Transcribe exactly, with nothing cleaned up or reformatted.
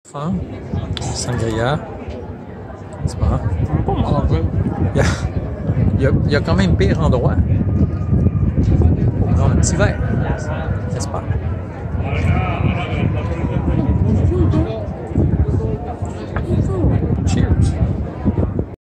Fin, sangria, c'est pas. Pas manger. Il y a, il y a, il y a quand même pire endroit pour prendre un petit verre, n'est-ce pas?